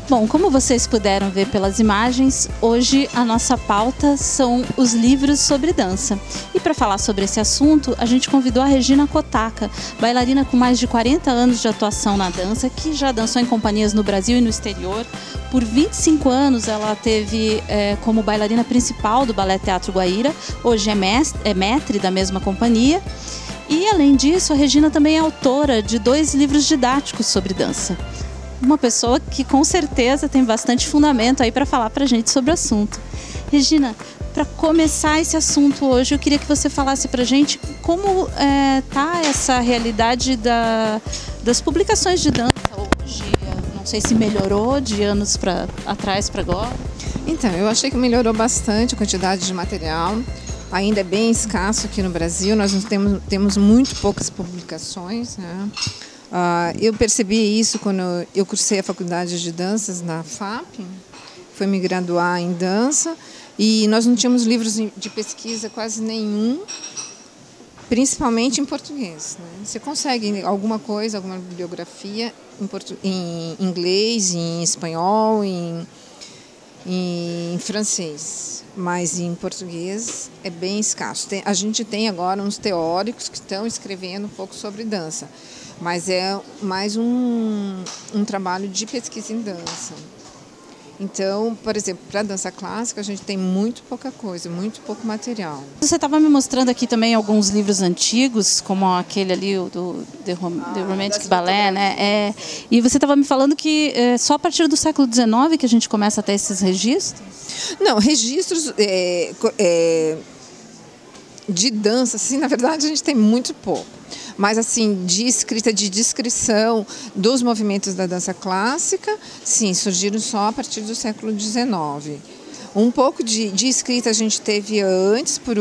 Bom, como vocês puderam ver pelas imagens, hoje a nossa pauta são os livros sobre dança. E para falar sobre esse assunto, a gente convidou a Regina Kotaka, bailarina com mais de 40 anos de atuação na dança, que já dançou em companhias no Brasil e no exterior. Por 25 anos ela teve como bailarina principal do Balé Teatro Guaíra, hoje é maître da mesma companhia. E além disso, a Regina também é autora de 2 livros didáticos sobre dança. Uma pessoa que com certeza tem bastante fundamento aí para falar para a gente sobre o assunto. Regina, para começar esse assunto hoje, eu queria que você falasse para a gente como tá essa realidade das publicações de dança hoje. Não sei se melhorou de anos atrás para agora. Então, eu achei que melhorou bastante a quantidade de material. Ainda é bem escasso aqui no Brasil, nós temos muito poucas publicações, né? Eu percebi isso quando eu cursei a faculdade de danças na FAP, fui me graduar em dança, e nós não tínhamos livros de pesquisa quase nenhum, principalmente em português, né? Você consegue alguma coisa, alguma bibliografia em inglês, em espanhol, em francês, mas em português é bem escasso. A gente tem agora uns teóricos que estão escrevendo um pouco sobre dança, mas é mais um trabalho de pesquisa em dança. Então, por exemplo, para a dança clássica a gente tem muito pouca coisa, muito pouco material. Você estava me mostrando aqui também alguns livros antigos, como aquele ali, do The Romantic Ballet, né? E você estava me falando que só a partir do século XIX que a gente começa a ter esses registros? Não, registros de dança, assim, na verdade a gente tem muito pouco. Mas, assim, de escrita, de descrição dos movimentos da dança clássica, sim, surgiram só a partir do século XIX. Um pouco de escrita a gente teve antes por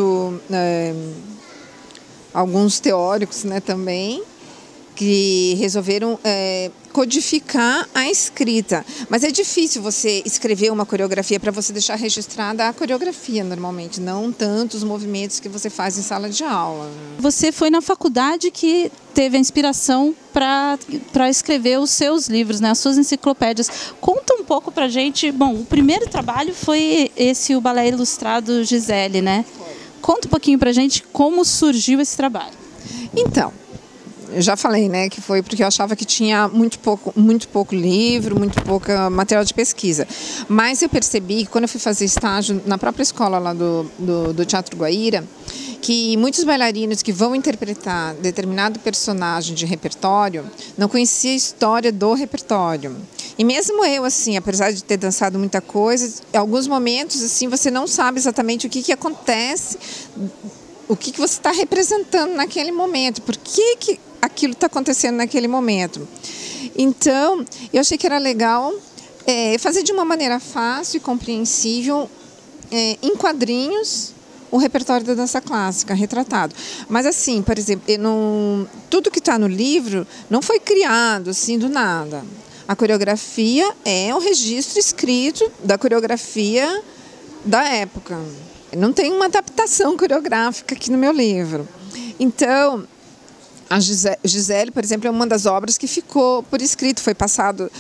alguns teóricos, né, também, que resolveram codificar a escrita. Mas é difícil você escrever uma coreografia para você deixar registrada a coreografia, normalmente, não tanto os movimentos que você faz em sala de aula. Você foi na faculdade que teve a inspiração para escrever os seus livros, né, as suas enciclopédias. Conta um pouco para a gente. Bom, o primeiro trabalho foi o Balé Ilustrado Gisele, né? Conta um pouquinho para a gente como surgiu esse trabalho. Então, eu já falei, né, que foi porque eu achava que tinha muito pouco livro, muito pouco material de pesquisa. Mas eu percebi que quando eu fui fazer estágio na própria escola lá do Teatro Guaíra, que muitos bailarinos que vão interpretar determinado personagem de repertório não conheciam a história do repertório. E mesmo eu, assim, apesar de ter dançado muita coisa, em alguns momentos, assim, você não sabe exatamente o que acontece, o que você está representando naquele momento, por que aquilo está acontecendo naquele momento. Então, eu achei que era legal fazer de uma maneira fácil e compreensível, em quadrinhos, o repertório da dança clássica, retratado. Mas assim, por exemplo, tudo que está no livro não foi criado assim do nada. A coreografia é um registro escrito da coreografia da época. Não tem uma adaptação coreográfica aqui no meu livro. Então, a Gisele, por exemplo, é uma das obras que ficou por escrito, foi passado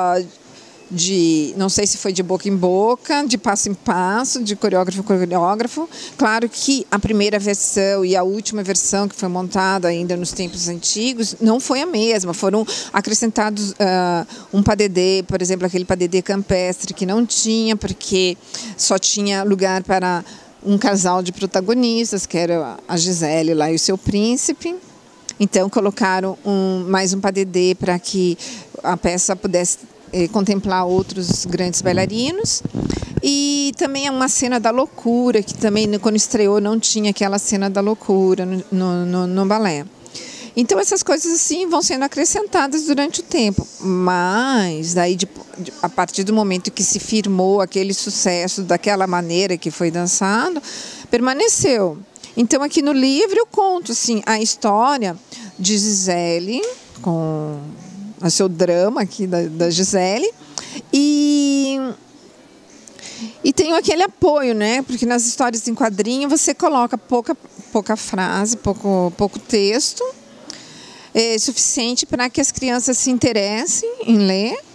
não sei se foi de boca em boca, de passo em passo, de coreógrafo em coreógrafo. Claro que a primeira versão e a última versão que foi montada ainda nos tempos antigos não foi a mesma. Foram acrescentados um padedê, por exemplo, aquele padedê campestre que não tinha, porque só tinha lugar para um casal de protagonistas, que era a Gisele lá e o seu príncipe. Então colocaram mais um padedê para que a peça pudesse contemplar outros grandes bailarinos. E também é uma cena da loucura, que também quando estreou não tinha aquela cena da loucura no balé. Então essas coisas assim vão sendo acrescentadas durante o tempo, mas daí a partir do momento que se firmou aquele sucesso daquela maneira que foi dançado, permaneceu. Então aqui no livro eu conto assim, a história de Gisele, com o seu drama aqui da Gisele, e tenho aquele apoio, né? Porque nas histórias em quadrinho você coloca pouca frase, pouco texto, suficiente para que as crianças se interessem em ler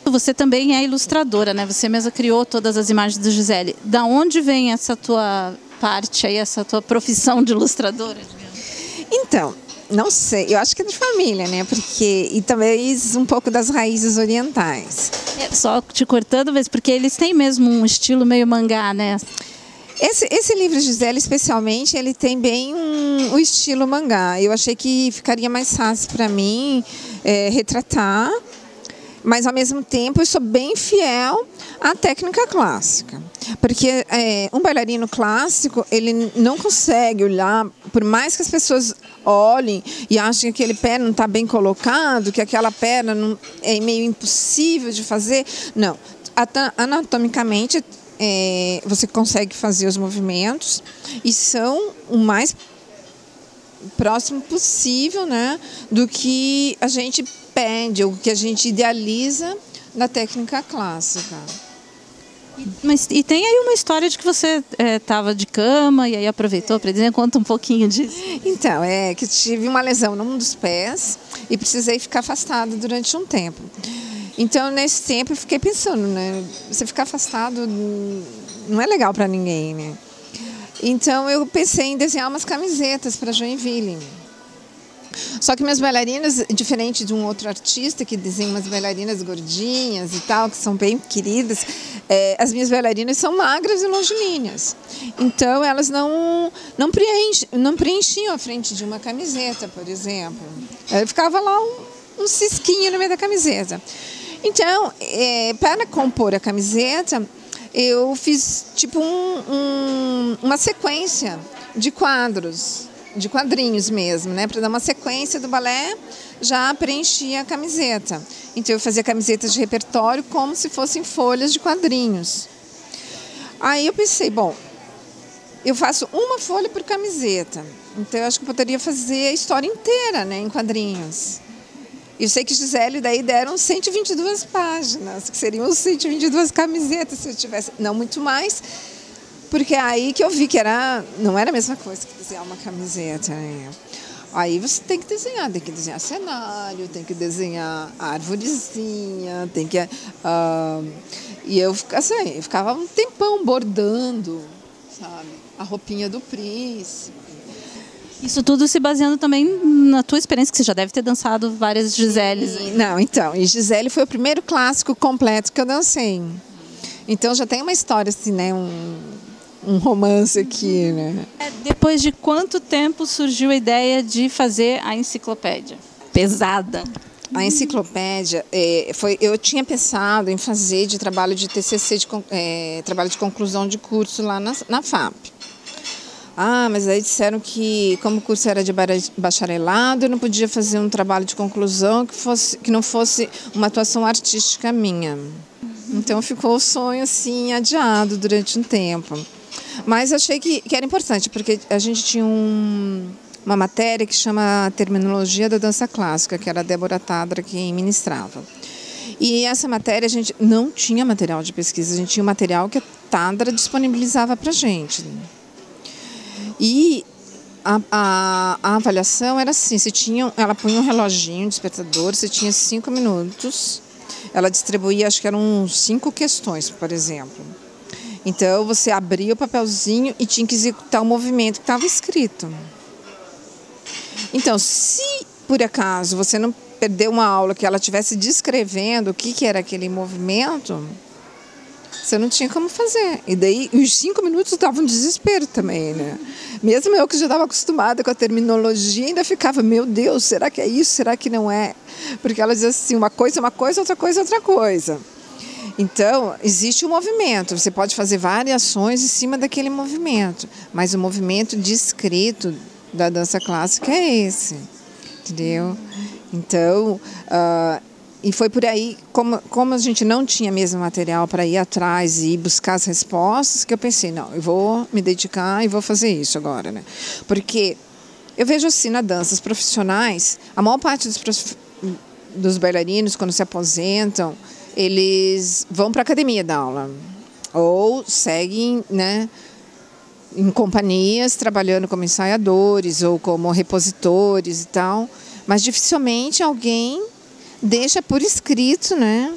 Você também é ilustradora, né? Você mesma criou todas as imagens do Gisele. Da onde vem essa tua parte aí, essa tua profissão de ilustradora? Então, não sei, eu acho que é de família, né? Porque, e talvez um pouco das raízes orientais. Só te cortando, mas porque eles têm mesmo um estilo meio mangá, né? Esse livro, Gisele, especialmente, ele tem bem o estilo mangá. Eu achei que ficaria mais fácil para mim retratar, mas, ao mesmo tempo, eu sou bem fiel à técnica clássica. Porque um bailarino clássico, ele não consegue olhar, por mais que as pessoas olhem e achem que aquele pé não está bem colocado, que aquela perna não, é meio impossível de fazer. Não, anatomicamente, você consegue fazer os movimentos e são o mais próximo possível, né, do que a gente pede, ou que a gente idealiza da técnica clássica. Mas e tem aí uma história de que você estava de cama e aí aproveitou para dizer, conta um pouquinho disso. Então, que tive uma lesão num dos pés e precisei ficar afastada durante um tempo. Então, nesse tempo, eu fiquei pensando, né, você ficar afastado não é legal para ninguém, né? Então, eu pensei em desenhar umas camisetas para Joinville. Só que minhas bailarinas, diferente de um outro artista que desenha umas bailarinas gordinhas e tal, que são bem queridas, as minhas bailarinas são magras e longilíneas. Então, elas não preenchiam a frente de uma camiseta, por exemplo. Ficava lá um cisquinho no meio da camiseta. Então, para compor a camiseta, eu fiz tipo uma sequência de quadros, de quadrinhos mesmo, né? Para dar uma sequência do balé, já preenchia a camiseta. Então eu fazia camisetas de repertório como se fossem folhas de quadrinhos. Aí eu pensei, bom, eu faço uma folha por camiseta, então eu acho que eu poderia fazer a história inteira, né, em quadrinhos. Eu sei que Gisele daí deram 122 páginas, que seriam 122 camisetas se eu tivesse, não muito mais, porque é aí que eu vi que não era a mesma coisa que desenhar uma camiseta, né? Aí você tem que desenhar cenário, tem que desenhar arvorezinha, tem que... e eu ficava um tempão bordando, sabe? A roupinha do príncipe. Isso tudo se baseando também na tua experiência, que você já deve ter dançado várias Giseles. Não, então, e Gisele foi o primeiro clássico completo que eu dancei. Então já tem uma história assim, né? Um romance aqui, né? Depois de quanto tempo surgiu a ideia de fazer a enciclopédia? Pesada. A enciclopédia, eu tinha pensado em fazer de trabalho de TCC, trabalho de conclusão de curso lá na FAP. Mas aí disseram que, como o curso era de bacharelado, eu não podia fazer um trabalho de conclusão que não fosse uma atuação artística minha. Então ficou o sonho assim adiado durante um tempo. Mas achei que era importante, porque a gente tinha uma matéria que chama Terminologia da Dança Clássica, que era a Débora Tadra quem ministrava. E essa matéria a gente não tinha material de pesquisa, a gente tinha um material que a Tadra disponibilizava para a gente. E a avaliação era assim, ela punha um reloginho, um despertador, você tinha 5 minutos, ela distribuía, acho que eram 5 questões, por exemplo. Então, você abria o papelzinho e tinha que executar o movimento que estava escrito. Então, se por acaso você não perdeu uma aula que ela estivesse descrevendo o que era aquele movimento, você não tinha como fazer. E daí, os 5 minutos estavam um desespero também, né? Mesmo eu que já estava acostumada com a terminologia, ainda ficava, meu Deus, será que é isso? Será que não é? Porque ela dizia assim, uma coisa, outra coisa, outra coisa. Então, existe um movimento, você pode fazer variações em cima daquele movimento, mas o movimento descrito da dança clássica é esse, entendeu? Então, e foi por aí, como a gente não tinha mesmo material para ir atrás e buscar as respostas, que eu pensei, não, eu vou me dedicar e vou fazer isso agora, né? Porque eu vejo assim na dança, os profissionais, a maior parte dos bailarinos, quando se aposentam, eles vão para a academia dar aula ou seguem, né, em companhias trabalhando como ensaiadores ou como repositores e tal, mas dificilmente alguém deixa por escrito, né,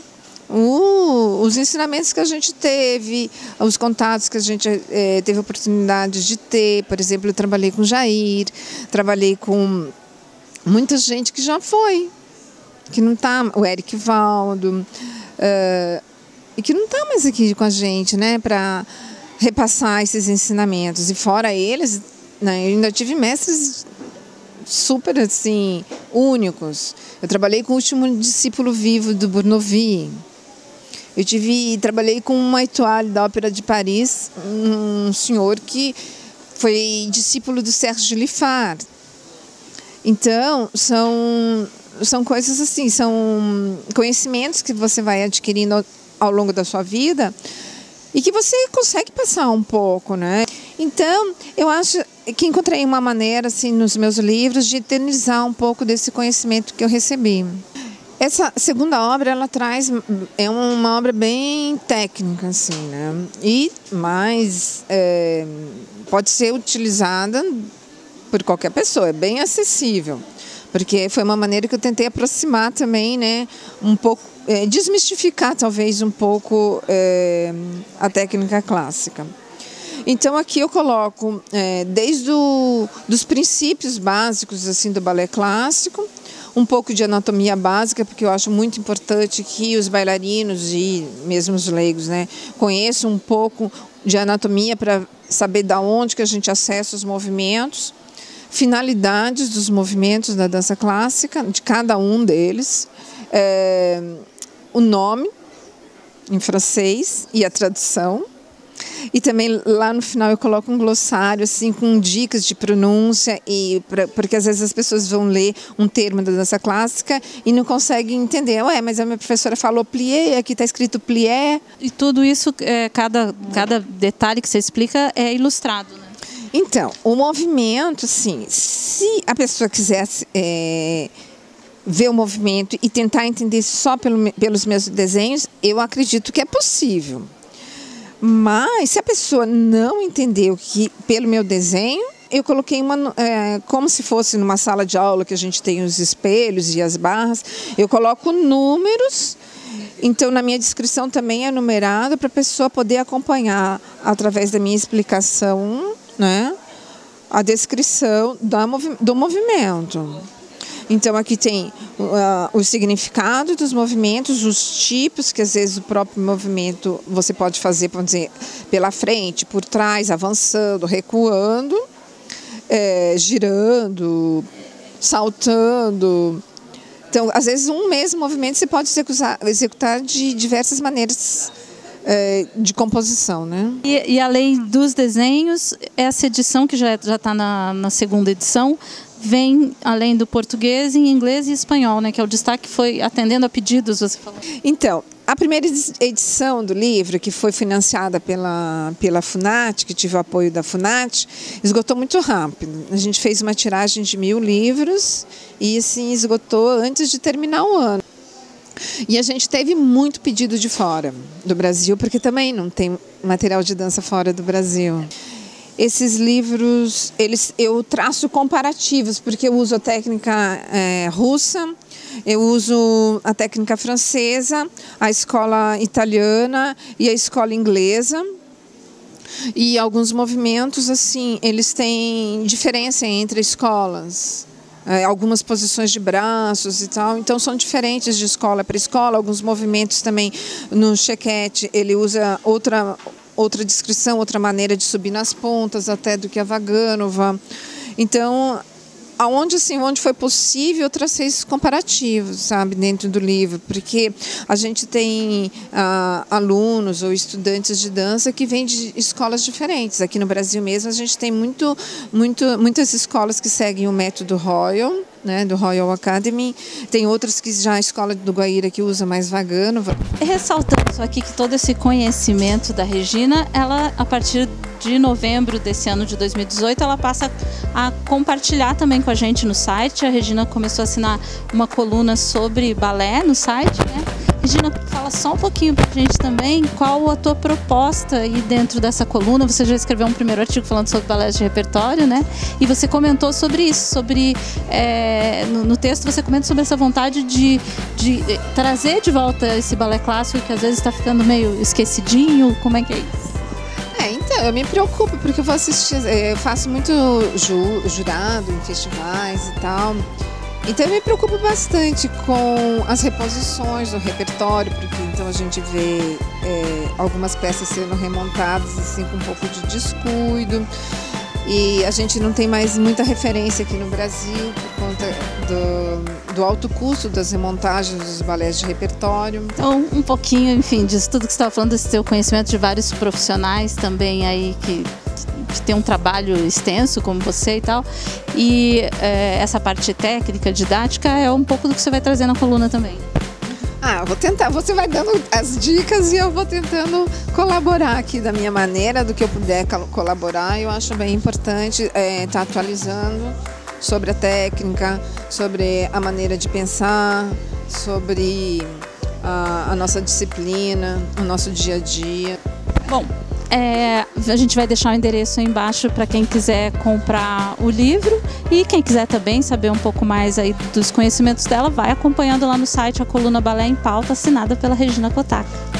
os ensinamentos que a gente teve, os contatos que a gente teve a oportunidade de ter. Por exemplo, eu trabalhei com Jair, trabalhei com muita gente que já foi, que não está, o Eric Valdo, e que não está mais aqui com a gente, né, para repassar esses ensinamentos. E fora eles, né, eu ainda tive mestres super assim, únicos. Eu trabalhei com o último discípulo vivo do Bournovis. Trabalhei com uma étoile da Ópera de Paris, um senhor que foi discípulo do Serge Liffard. Então, são coisas assim, são conhecimentos que você vai adquirindo ao longo da sua vida e que você consegue passar um pouco, né? Então, eu acho que encontrei uma maneira, assim, nos meus livros, de eternizar um pouco desse conhecimento que eu recebi. Essa segunda obra, ela traz, é uma obra bem técnica, assim, né? Mas pode ser utilizada por qualquer pessoa, é bem acessível. Porque foi uma maneira que eu tentei aproximar também, né? Um pouco, desmistificar talvez um pouco a técnica clássica. Então aqui eu coloco desde dos princípios básicos assim do balé clássico, um pouco de anatomia básica, porque eu acho muito importante que os bailarinos e mesmo os leigos, né, conheçam um pouco de anatomia para saber da onde que a gente acessa os movimentos, finalidades dos movimentos da dança clássica, de cada um deles, o nome em francês e a tradução. E também lá no final eu coloco um glossário assim, com dicas de pronúncia, porque às vezes as pessoas vão ler um termo da dança clássica e não conseguem entender. Ué, mas a minha professora falou plié, aqui está escrito plié. E tudo isso, cada detalhe que você explica é ilustrado, né? Então, o movimento, assim, se a pessoa quiser ver o movimento e tentar entender só pelos meus desenhos, eu acredito que é possível. Mas se a pessoa não entendeu pelo meu desenho, eu coloquei como se fosse numa sala de aula que a gente tem os espelhos e as barras, eu coloco números. Então na minha descrição também é numerado para a pessoa poder acompanhar através da minha explicação, né, a descrição do movimento. Então aqui tem o significado dos movimentos, os tipos, que às vezes o próprio movimento você pode fazer, vamos dizer, pela frente, por trás, avançando, recuando, girando, saltando. Então, às vezes um mesmo movimento você pode executar de diversas maneiras de composição, né? E além dos desenhos, essa edição que já está na segunda edição, vem além do português em inglês e espanhol, né? Que é o destaque, foi atendendo a pedidos, você falou. Então, a primeira edição do livro, que foi financiada pela Funat, que tive o apoio da Funat, esgotou muito rápido. A gente fez uma tiragem de 1000 livros e assim esgotou antes de terminar o ano. E a gente teve muito pedido de fora do Brasil, porque também não tem material de dança fora do Brasil. Esses livros, eu traço comparativos, porque eu uso a técnica russa, eu uso a técnica francesa, a escola italiana e a escola inglesa. E alguns movimentos, assim, eles têm diferença entre escolas. Algumas posições de braços e tal, então são diferentes de escola para escola. Alguns movimentos também, no chequete, ele usa outra descrição, outra maneira de subir nas pontas até do que a Vaganova. Então, onde foi possível, eu tracei esses comparativos, sabe, dentro do livro, porque a gente tem alunos ou estudantes de dança que vêm de escolas diferentes. Aqui no Brasil mesmo a gente tem muitas escolas que seguem o método Royal, né, do Royal Academy. Tem outras que já a escola do Guaíra que usa mais Vaganova. Ressaltando só aqui que todo esse conhecimento da Regina, ela, a partir de novembro desse ano de 2018, ela passa a compartilhar também com a gente no site. A Regina começou a assinar uma coluna sobre balé no site, né? Regina, fala só um pouquinho pra gente também qual a tua proposta aí dentro dessa coluna. Você já escreveu um primeiro artigo falando sobre balés de repertório, né? E você comentou sobre isso, no texto você comenta sobre essa vontade de trazer de volta esse balé clássico que às vezes está ficando meio esquecidinho. Como é que é isso? Então, eu me preocupo porque eu faço muito jurado em festivais e tal. Então eu me preocupo bastante com as reposições do repertório, porque então a gente vê algumas peças sendo remontadas assim com um pouco de descuido. E a gente não tem mais muita referência aqui no Brasil por conta do alto custo das remontagens dos balés de repertório. Então, um pouquinho, enfim, disso tudo que você estava falando, desse teu conhecimento de vários profissionais também aí que tem um trabalho extenso como você e tal. E essa parte técnica, didática, é um pouco do que você vai trazer na coluna também. Eu vou tentar, você vai dando as dicas e eu vou tentando colaborar aqui da minha maneira, do que eu puder colaborar. Eu acho bem importante estar atualizando sobre a técnica, sobre a maneira de pensar, sobre a nossa disciplina, o nosso dia a dia. Bom, a gente vai deixar o endereço aí embaixo para quem quiser comprar o livro e quem quiser também saber um pouco mais aí dos conhecimentos dela, vai acompanhando lá no site a coluna Balé em Pauta, assinada pela Regina Kotaka.